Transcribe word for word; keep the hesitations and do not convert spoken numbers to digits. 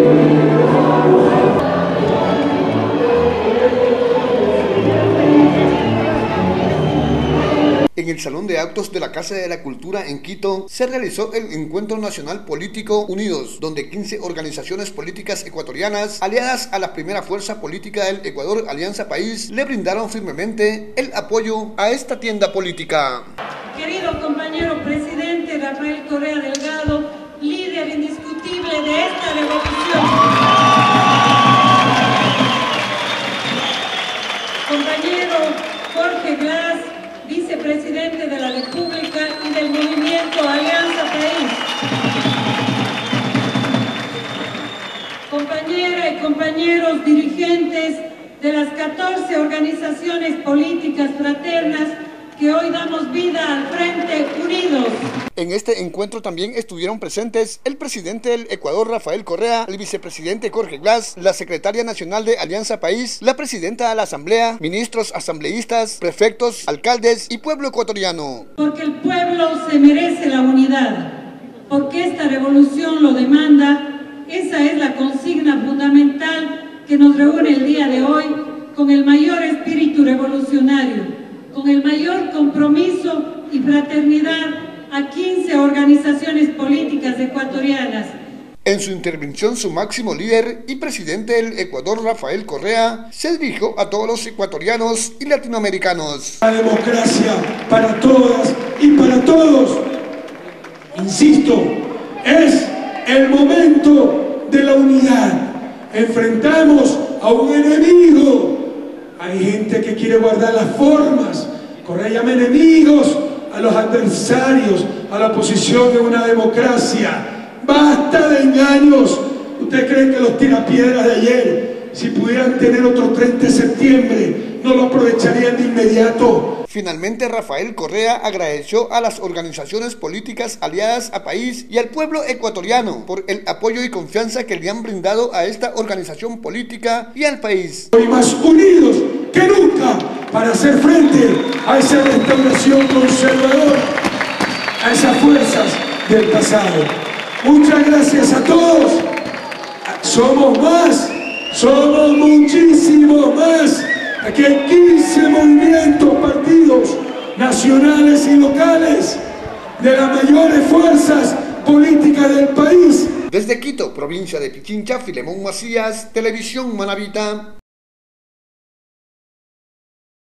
En el Salón de Actos de la Casa de la Cultura en Quito se realizó el Encuentro Nacional Político Unidos, donde quince organizaciones políticas ecuatorianas aliadas a la primera fuerza política del Ecuador, Alianza País, le brindaron firmemente el apoyo a esta tienda política. Querido compañero presidente Rafael Correa Delgado, líder indiscutible de esta revolución. Compañero Jorge Glass, vicepresidente de la República y del movimiento Alianza País. Compañera y compañeros dirigentes de las catorce organizaciones políticas fraternas que hoy damos vida al Frente Unidos. En este encuentro también estuvieron presentes el presidente del Ecuador, Rafael Correa, el vicepresidente Jorge Glass, la secretaria nacional de Alianza País, la presidenta de la Asamblea, ministros asambleístas, prefectos, alcaldes y pueblo ecuatoriano. Porque el pueblo se merece la unidad, porque esta revolución lo demanda. Esa es la consigna fundamental que nos reúne el día de hoy con el mayor espíritu revolucionario, con el mayor compromiso y fraternidad a quince organizaciones políticas ecuatorianas. En su intervención, su máximo líder y presidente del Ecuador, Rafael Correa, se dirigió a todos los ecuatorianos y latinoamericanos. La democracia para todas y para todos. Insisto, es el momento de la unidad. Enfrentamos a un enemigo. Hay gente que quiere guardar las formas. Correa llama enemigos a los adversarios, a la oposición en una democracia. ¡Basta de engaños! ¿Ustedes creen que los tirapiedras de ayer, si pudieran tener otro treinta de septiembre, no lo aprovecharían de inmediato? Finalmente, Rafael Correa agradeció a las organizaciones políticas aliadas a País y al pueblo ecuatoriano por el apoyo y confianza que le han brindado a esta organización política y al país. Hoy más unidos que nunca para hacer frente a esa restauración conservadora, a esas fuerzas del pasado. Muchas gracias a todos. Somos más, somos muchísimo más. Aquí hay quince movimientos, partidos nacionales y locales de las mayores fuerzas políticas del país. Desde Quito, provincia de Pichincha, Filemón Macías, Televisión Manabita.